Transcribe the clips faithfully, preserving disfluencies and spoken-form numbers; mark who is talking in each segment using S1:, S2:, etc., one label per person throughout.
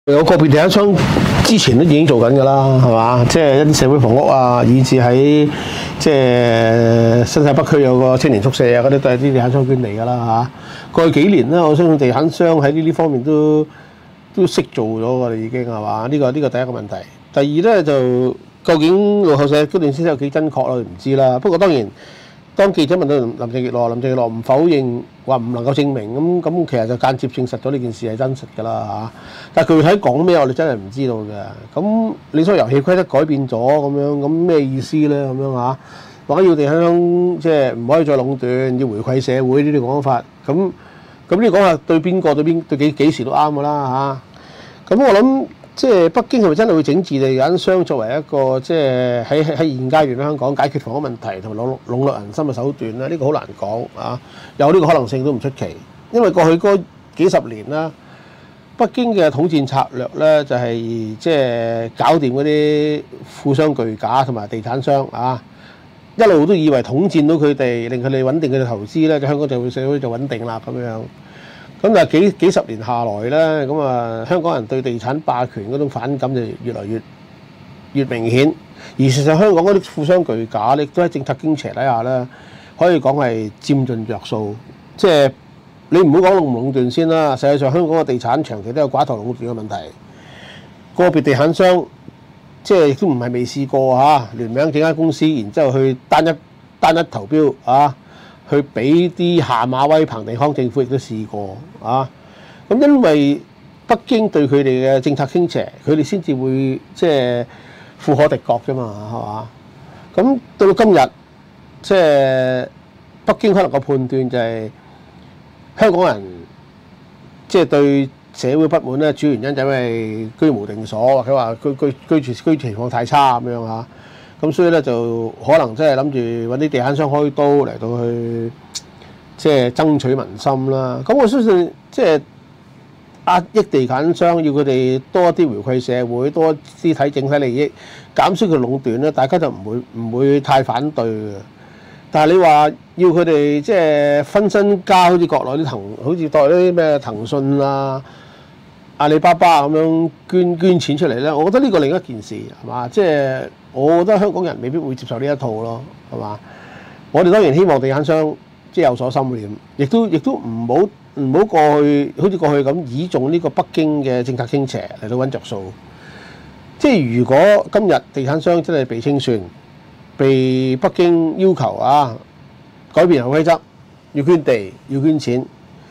S1: 有個別地產商之前都已經做緊㗎啦，係嘛？即係一啲社會房屋啊，以至喺即係新界北區有個青年宿舍啊，嗰啲都係啲地產商捐嚟㗎啦嚇。過去幾年咧，我相信地產商喺呢啲方面都都識做咗㗎啦，已經係嘛？呢個呢個第一個問題。第二咧就究竟路透社嗰段消息有幾真確我哋唔知啦。不過當然。當記者問到林鄭月娥，林鄭月娥唔否認，話唔能夠證明，咁咁其實就間接證實咗呢件事係真實㗎啦嚇。但係具體講咩，我哋真係唔知道嘅。咁你所謂遊戲規則改變咗咁樣，咁咩意思咧？咁樣嚇，或者要地產商即係唔可以再壟斷，要回饋社會呢啲講法。咁咁呢個講法對邊個對邊對幾幾時都啱㗎啦嚇。咁我諗。即係北京係咪真係會整治地產商作為一個即係喺喺現階段香港解決房屋問題同埋籠籠絡人心嘅手段咧？呢個好難講啊！有呢個可能性都唔出奇，因為過去嗰幾十年啦，北京嘅統戰策略咧就係即係搞掂嗰啲富商巨賈同埋地產商啊，一路都以為統戰到佢哋，令佢哋穩定佢哋投資咧，就香港就會社會就穩定啦咁樣。咁但係幾幾十年下來咧，咁啊香港人對地產霸權嗰種反感就越來越越明顯。而事實上香港嗰啲富商巨賈咧，都喺政策傾斜底下咧，可以講係佔盡着數。即係你唔好講壟唔壟斷先啦，實際上香港嘅地產長期都有寡頭壟斷嘅問題。個別地產商即係亦都唔係未試過嚇，聯名整間公司，然之後去單一單一投標啊。去俾啲下馬威，彭定康政府亦都試過啊！咁因為北京對佢哋嘅政策傾斜，佢哋先至會即係富可敵國啫嘛，係嘛？咁到到今日，即係北京可能個判斷就係香港人即係對社會不滿咧，主要原因就係因為居無定所，或者話居居居住居住情況太差咁樣嚇。咁所以咧就可能真係諗住揾啲地產商開刀嚟到去即係爭取民心啦。咁我相信即係壓抑地產商，要佢哋多啲回饋社會，多啲睇整體利益，減少佢壟斷咧，大家就唔會唔會太反對嘅。但係你話要佢哋即係分身家，好似國內啲騰，好似代啲咩騰訊啊、阿里巴巴咁樣捐捐錢出嚟咧，我覺得呢個另一件事係嘛，即係。我覺得香港人未必會接受呢一套咯，係嘛？我哋當然希望地產商即係有所心念，亦都亦都唔好唔好過去，好似過去咁倚重呢個北京嘅政策傾斜嚟到揾着數。即係如果今日地產商真係被清算，被北京要求啊改變遊戲規則，要捐地要捐錢，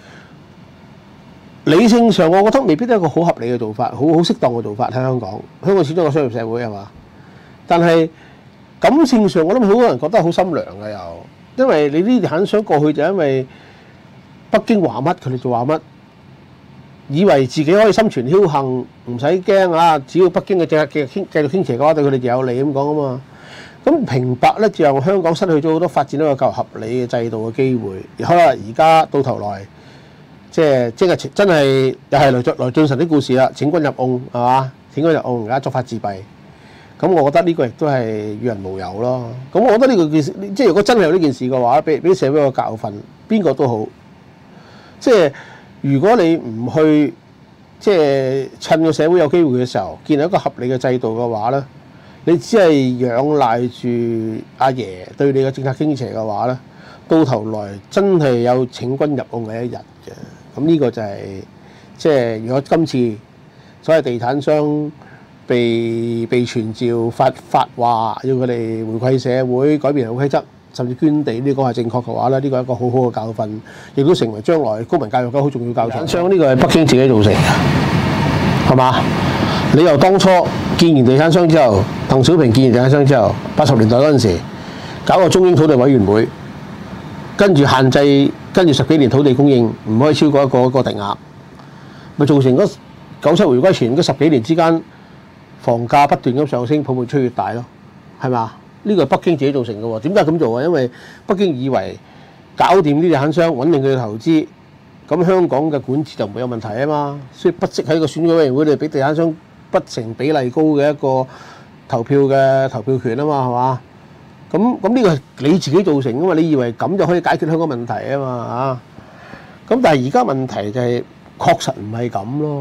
S1: 理性上我覺得未必都係一個好合理嘅做法，好好適當嘅做法喺香港。香港始終係個商業社會係嘛？但係感性上，我諗好多人覺得好心涼嘅又，因為你呢啲地產商過去就因為北京話乜佢哋就話乜，以為自己可以心存僥倖，唔使驚啊！只要北京嘅政策繼續傾繼續傾斜嘅話，對佢哋就有利咁講啊嘛。咁平白咧就讓香港失去咗好多發展一個較合理嘅制度嘅機會。可能而家到頭來，即係即係真係又係來來俊臣啲故事啦，請君入甕係嘛？請君入甕，而家作法自斃。咁我覺得呢個亦都係與人無尤咯。咁我覺得呢個件事，即係如果真係有呢件事嘅話，俾俾社會一個教訓，邊個都好。即係如果你唔去，即係趁個社會有機會嘅時候，建立一個合理嘅制度嘅話咧，你只係仰賴住阿爺對你嘅政策傾斜嘅話咧，到頭來真係有請君入甕嘅一日嘅。咁呢個就係、是、即係如果今次所謂地產商。被被傳召發發話，要佢哋回饋社會、改變遊戲規則，甚至捐地呢個係正確嘅話咧，呢個係一個好好嘅教訓，亦都成為將來公民教育嘅好重要教材。商呢個係北京自己造成嘅，係嘛？你由當初建完地產商之後，鄧小平建完地產商之後，八十年代嗰陣時搞個中英土地委員會，跟住限制，跟住十幾年土地供應唔可以超過一個一個定額，咪造成嗰九七回歸前嗰十幾年之間。房價不斷咁上升，泡沫吹越大咯，係嘛？呢個係北京自己造成嘅喎。點解咁做啊？因為北京以為搞掂啲地產商，穩定佢嘅投資，咁香港嘅管治就唔會有問題啊嘛。所以不惜喺個選舉委員會度俾地產商不成比例高嘅一個投票嘅投票權啊嘛，係嘛？咁咁呢個係你自己造成嘅嘛？你以為咁就可以解決香港問題啊嘛？啊！咁但係而家問題就係確實唔係咁咯。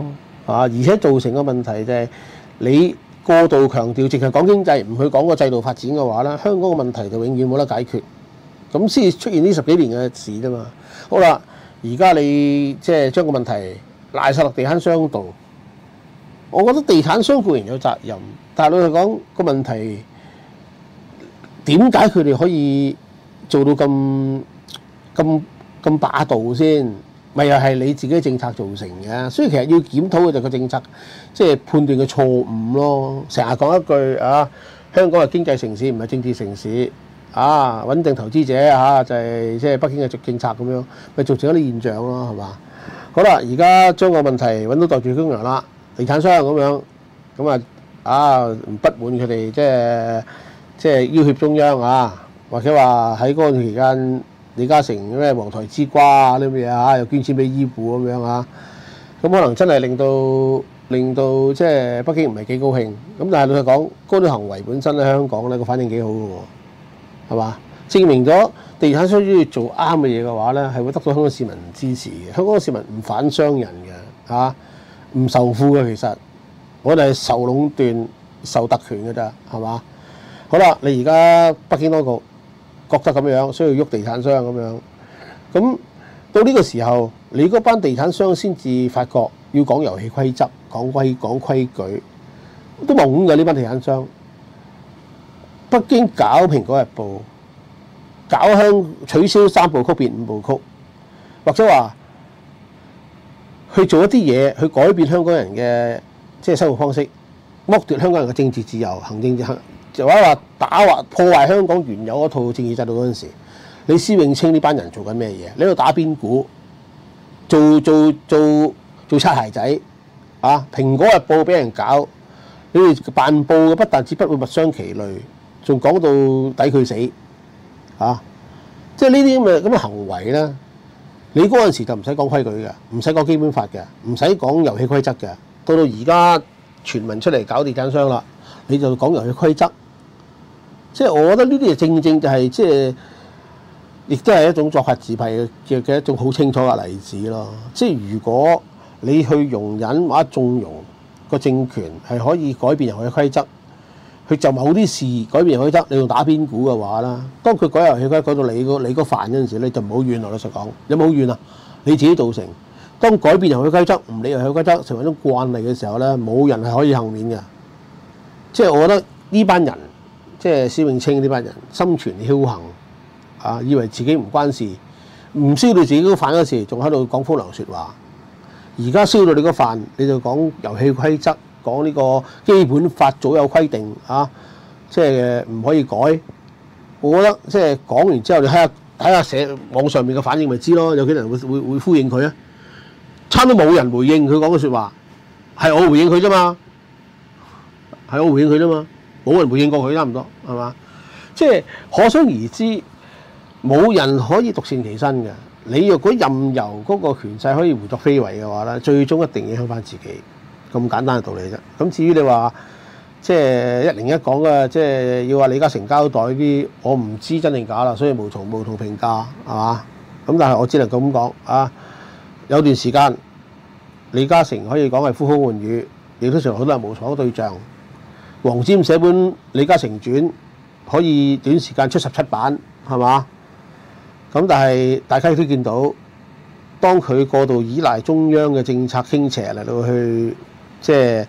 S1: 嘛？而且造成個問題就係你過度強調，淨係講經濟，唔去講個制度發展嘅話咧，香港嘅問題就永遠冇得解決。咁先出現呢十幾年嘅事啫嘛。好啦，而家你即係將個問題賴晒落地產商度，我覺得地產商固然有責任，但係老實講個問題，點解佢哋可以做到咁咁咁霸道先？咪又係你自己政策造成嘅，所以其實要檢討嘅就係個政策，即係判斷嘅錯誤咯。成日講一句啊，香港係經濟城市，唔係政治城市。啊，穩定投資者啊，就係即係北京嘅政策咁樣，咪造成一啲現象咯，係嘛？好啦，而家將個問題揾到代罪羔羊啦，地產商咁樣，咁啊啊唔不滿佢哋即係即係要挾中央啊，或者話喺嗰個期間李嘉誠咩黃台之瓜啊啲乜嘢啊，又捐錢俾醫護咁樣啊，咁可能真係令到令到即係北京唔係幾高興。咁但係老實講，嗰啲行為本身喺香港咧個反應幾好嘅喎。係嘛？證明咗地產商要做啱嘅嘢嘅話咧，係會得到香港市民支持嘅。香港市民唔反商人嘅，嚇唔受富嘅。其實我哋係受壟斷、受特權嘅咋，係嘛？好啦，你而家北京當局覺得咁樣需要喐地產商咁樣，咁到呢個時候，你嗰班地產商先至發覺要講遊戲規則、講規講規矩，都懵嘅呢班地產商。北京搞《蘋果日報》，搞香取消三部曲變五部曲，或者話去做一啲嘢去改變香港人嘅即係生活方式，剝奪香港人嘅政治自由、行政行，就話話打壞破壞香港原有嗰套政治制度嗰陣時，你施永青呢班人做緊咩嘢？你喺度打邊鼓，做做做做擦鞋仔啊！《蘋果日報》俾人搞，你哋辦報嘅不但止不會物傷其類。仲講到抵佢死嚇、啊，即係呢啲咁嘅咁嘅行為咧，你嗰陣時就唔使講規矩嘅，唔使講基本法嘅，唔使講遊戲規則嘅。到到而家全民出嚟搞地產商啦，你就講遊戲規則。即係我覺得呢啲嘢正正就係、是、即係，亦都係一種作法自斃嘅嘅一種好清楚嘅例子咯。即係如果你去容忍或者縱容個政權係可以改變遊戲規則。佢就某啲事改變遊戲規則，你用打邊鼓嘅話啦，當佢改遊戲規則改到你個你個飯嗰陣時，你就唔好怨我。老實講，有冇好怨啊？你自己造成。當改變遊戲規則，唔理遊戲規則成為一種慣例嘅時候咧，冇人係可以幸免嘅。即係我覺得呢班人，即係施永青呢班人，心存僥倖啊，以為自己唔關事，唔燒到自己個飯嗰時，仲喺度講風涼説話。而家燒到你個飯，你就講遊戲規則。講呢個基本法早有規定啊，即係唔可以改。我覺得即係講完之後，你睇下睇下寫網上面嘅反應咪知咯，有幾多人會會會呼應佢啊？差唔多冇人回應佢講嘅説話，係我回應佢啫嘛，係我回應佢啫嘛，冇人回應過佢差唔多係嘛？即係可想而知，冇人可以獨善其身嘅。你若果任由嗰個權勢可以胡作非為嘅話咧，最終一定影響翻自己。咁簡單嘅道理啫。咁至於你話即係一零一講嘅，即係要話李嘉誠交代啲，我唔知真定假啦，所以無從無從評價係嘛？咁但係我只能咁講啊。有段時間李嘉誠可以講係呼風喚雨，亦都成好多人無所對象。黃霑寫本《李嘉誠傳》可以短時間出十七版係嘛？咁但係大家都見到，當佢過度依賴中央嘅政策傾斜嚟到去。即係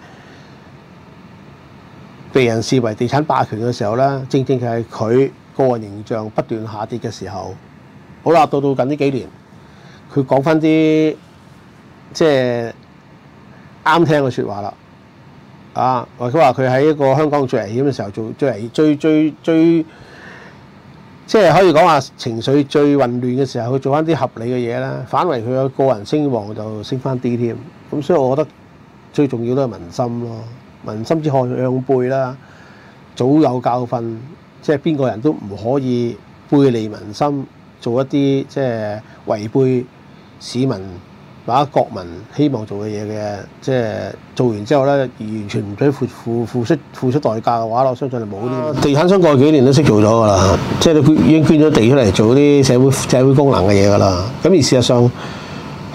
S1: 被人視為地產霸權嘅時候咧，正正係佢個人形象不斷下跌嘅時候。好啦，到到近呢幾年，佢講翻啲即係啱聽嘅説話啦。啊，或者話佢喺一個香港最危險嘅時候做最危最最最，即係可以講話情緒最混亂嘅時候，佢做翻啲合理嘅嘢啦，反為佢嘅個人聲望就升翻啲添。咁所以我覺得。最重要都係民心咯，民心之害讓背啦，早有教訓，即係邊個人都唔可以背離民心，做一啲即係違背市民或者國民希望做嘅嘢嘅，即係做完之後咧，完全唔使付付付出付出代價嘅話，我相信係冇啲地產商過去幾年都識做咗㗎啦，即係佢已經捐咗地出嚟做啲社會社會功能嘅嘢㗎啦。咁而事實上，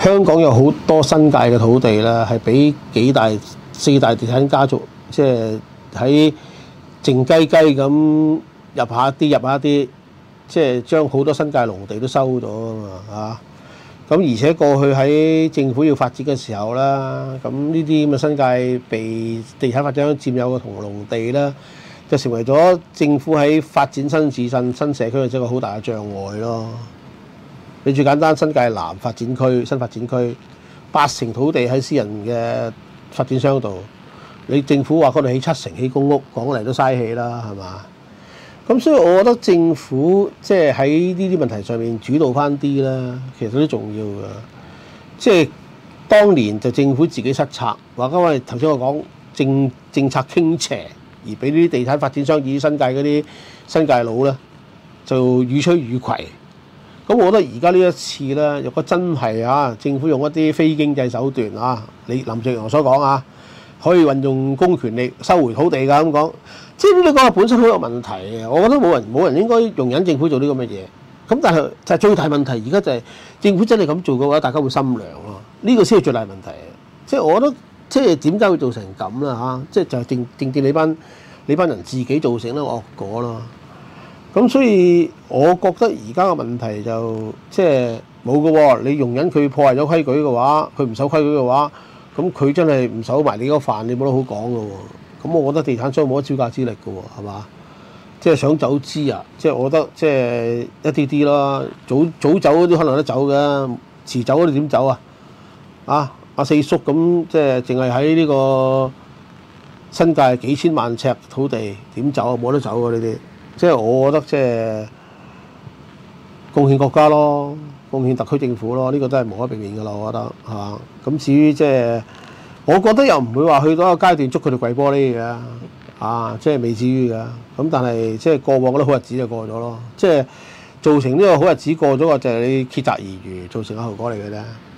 S1: 香港有好多新界嘅土地啦，係俾幾大四大地產家族即係喺靜雞雞咁入下啲入下啲，即係將好多新界農地都收咗啊嘛啊！咁而且過去喺政府要發展嘅時候啦，咁呢啲咁嘅新界被地產發展商佔有嘅同農地啦，就成為咗政府喺發展新市鎮、新社區嘅一個好大嘅障礙咯。你最簡單，新界南發展區、新發展區，八成土地喺私人嘅發展商度，你政府話嗰度起七成起公屋，講嚟都嘥氣啦，係嘛？咁所以我覺得政府即係喺呢啲問題上面主導翻啲啦，其實都重要㗎。即係當年就政府自己失策，話因為頭先我講政政策傾斜，而俾呢啲地產發展商以新界嗰啲新界佬咧，就予取予攜。咁我覺得而家呢一次咧，如果真係啊，政府用一啲非經濟手段啊，你林鄭月娥所講啊，可以運用公權力收回土地㗎咁講。即係呢個本身好有問題嘅，我覺得冇人冇人應該容忍政府做呢咁嘅嘢。咁但係就係最大問題，而家就係政府真係咁做嘅話，大家會心涼咯。呢個先係最大問題。即係我覺得，即係點解會造成咁啦嚇？即係就係正正正你班你班人自己造成呢個惡果咯。咁所以我覺得而家嘅問題就即係冇嘅喎。你容忍佢破壞咗規矩嘅話，佢唔守規矩嘅話，咁佢真係唔守埋你嗰飯，你冇得好講嘅喎。咁我覺得地產商冇得招架之力嘅喎，係嘛？即係想走資啊！即係我覺得即係一啲啲啦。早早走嗰啲可能得走嘅，遲走嗰啲點走啊？啊！阿四叔咁即係淨係喺呢個新界幾千萬尺土地點走啊？冇得走嘅呢啲。即係我覺得即係貢獻國家咯，貢獻特區政府咯，呢、這個都係無可避免嘅啦。我覺得係嘛？咁至於即係。我覺得又唔會話去到一個階段捉佢哋跪玻璃嘅，啊，即係未至於嘅。咁但係即係過往嗰啲好日子就過咗咯，即係造成呢個好日子過咗個就係你竭澤而漁造成嘅後果嚟嘅啫。